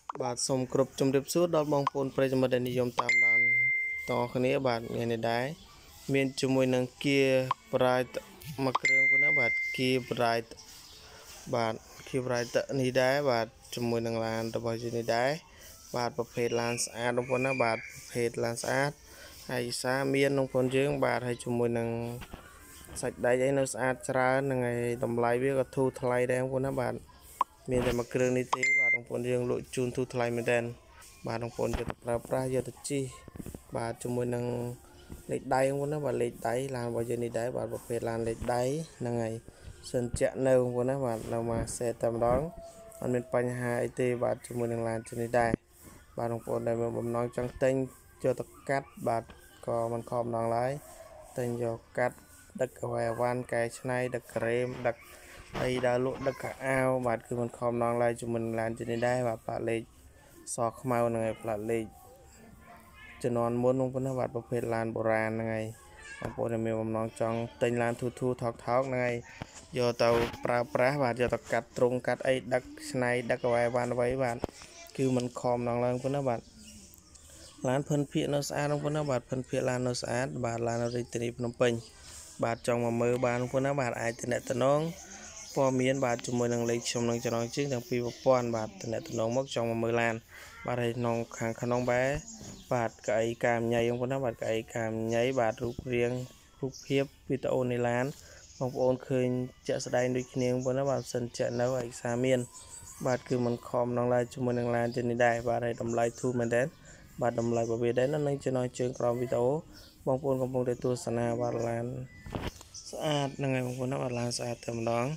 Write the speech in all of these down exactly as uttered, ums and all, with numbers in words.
បាទសូមគ្រប់ជំរាបសួរដល់បងប្អូនប្រិយមិត្តដែលនិយមតាមដានតគ្នាបាទថ្ងៃនេះដែរមានជាមួយនឹងគៀប្រាយមួយគ្រឿងផងណាបាទគៀប្រាយបាទគៀប្រាយនេះដែរបាទជាមួយនឹងឡានរបស់យើងនេះដែរបាទប្រភេទឡានស្អាតបងប្អូនណាបាទប្រភេទឡានស្អាតហើយសាមានបងប្អូនយើងបាទហើយជាមួយនឹងសាច់ដែកអីនៅស្អាតច្រើនហ្នឹងហើយតម្លៃវាក៏ធូរថ្លៃដែរបងប្អូនណាបាទមានតែមួយគ្រឿងនេះទេបាទបងប្អូនយើងលក់ជូនធូរថ្លៃមែនតើបាទបងប្អូនយកទៅប្រើប្រាស់យកទៅជិះបាទជាមួយនឹងលេខដៃបងប្អូនណាបាទលេខដៃឡានរបស់យើងនេះដែរបាទប្រភេទឡានលេខដៃហ្នឹងហើយសិនជាក់នៅបងប្អូនណាបាទនៅមកសេតែម្ដងអត់មានបញ្ហាអីទេបាទជាមួយនឹងឡានជិះនេះដែរបាទបងប្អូនដែលមានបំណងចង់ទិញយកទៅកាត់បាទក៏មិនខំម្ដងឡើយទិញយកកាត់ដឹកអ្វីអវ៉ាន់កែច្នៃដឹកក្រែមដឹកអីដើរលក់ដឹកកាអាវបាទគឺមិនខំម្ដងឡើយជាមួយនឹងឡានជិះនេះដែរបាទផ្លាកលេខសខ្មៅហ្នឹងហើយផ្លាកលេខជំនាន់មុនបងប្អូនណាបាទប្រភេទឡានបុរាណហ្នឹងហើយបងប្អូនដែលមានបំណងចង់ទិញឡានធូរធូរថោកថោកហ្នឹងហើយយកទៅប្រើប្រាស់បាទយកទៅកាត់ទ្រុងកាត់អីដឹកឆ្នៃដឹកអ្វីបានអ្វីបាទគឺមិនខំម្ដងឡើយបងប្អូនណាបាទឡានភិនភាគនៅស្អាតបងប្អូនណាបាទភិនភាគឡាននៅស្អាតបាទឡាននៅរាជធានីភ្នំពេញបាទចង់មកមើលបានបងប្អូនណាបាទអាចទំនាក់ទំនងព័ត៌មានបាទជាមួយនឹងលេខខ្ញុំនឹងចំណងជើងទាំងពីរប្រព័ន្ធបាទតំណតំណងមកចង់មកមើលឡានបាទហើយក្នុងខាងក្នុងបែបាទកៅអីកាមញ៉ៃបងប្អូនណាបាទកៅអីកាមញ៉ៃបាទរូបរាងរូបភាពវីដេអូនៃឡានបងប្អូនឃើញជាក់ស្ដែងដូចគ្នាបងប្អូនណាបាទសិនជាក់នៅឯកសារមានបាទគឺមិនខំដល់ឡើយជាមួយនឹងឡានជានេះដែរបាទហើយតម្លៃធូរមែនតើបាទតម្លៃរបស់វាដែរនៅនឹងចំណងជើងក្រោមវីដេអូបងប្អូនកំពុងតែទស្សនាបាទឡានស្អាតហ្នឹងហើយបងប្អូនណាបាទឡានស្អាតតែម្ដង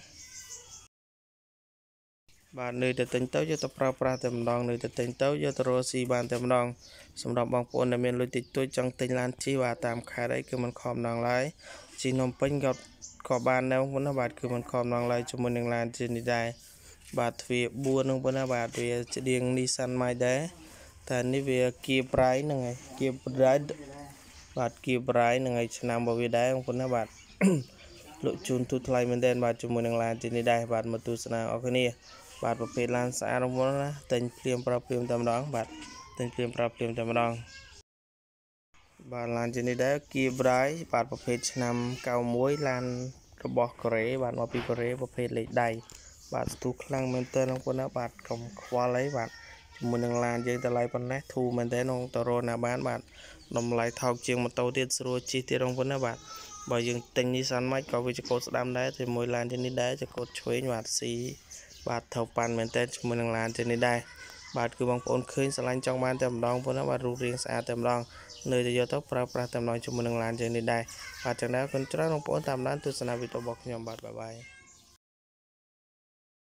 បាទនៅតែទិញទៅយកទៅប្រើប្រាស់តែម្ដងនៅតែទិញទៅយកទៅរកស៊ីបានតែម្ដងសម្រាប់បងប្អូនដែលមានលុយតិចតួចចង់ទិញឡានជិះបាទតាមខេត្តអីគឺមិនខំម្ដងឡើយជិះនំពេញក៏ក៏បានដែរបងប្អូនណាបាទគឺមិនខំម្ដងឡើយជាមួយនឹងឡានជិះនេះដែរបាទទ្វារបួនបងប្អូនណាបាទវាស្តៀង Nissan មកដែរតែនេះវាគៀប្រៃហ្នឹងហើយគៀប្រៃបាទគៀប្រៃហ្នឹងហើយឆ្នាំរបស់វាដែរបងប្អូនណាបាទលក់ជូនទូថ្លៃមែនទែនបាទជាមួយនឹងឡានជិះនេះដែរបាទមកទស្សនាអរគ្នាបាទប្រភេទឡានស្អាតបងប្អូនណាទិញភ្លាមប្រាប់ភ្លាមតែម្ដងបាទទិញភ្លាមប្រាប់ភ្លាមតែម្ដងបាទឡានជិះនេះដែរគៀប្រៃបាទប្រភេទឆ្នាំកៅមួយឡានរបស់កូរ៉េបាទមកពីកូរ៉េប្រភេទលេខដៃបាទស្ទុះខ្លាំងមែនទែនបងប្អូនណាបាទកុំខ្វល់អីបាទជាមួយនឹងឡានយើងតម្លៃប៉ុណ្ណេះធូរមែនទែនក្នុងតរណាបានបាទតម្លៃថោកជាងម៉ូតូទៀតស្រួលជិះទៀតបងប្អូនណាបាទបើយើងទិញ Nissan មកក៏វាជាកូដស្ដាំដែរជាមួយឡានជិះនេះដែរជាកូដឆ្វេងបាទស៊ីបាទថោកប៉ាន់មែនទែនជាមួយនឹងឡានជិះនេះដែរបាទគឺបងប្អូនឃើញស្រឡាញ់ចង់បានតែម្ដងបងប្អូនណាបាទរូបរាងស្អាតតែម្ដងនៅតែយកទៅប្រើប្រាស់តែម្ដងជាមួយនឹងឡានជិះនេះដែរបាទចឹងដែរគុណច្រើនបងប្អូនតាមដានទស្សនាវីដេអូរបស់ខ្ញុំបាទបាយបាយ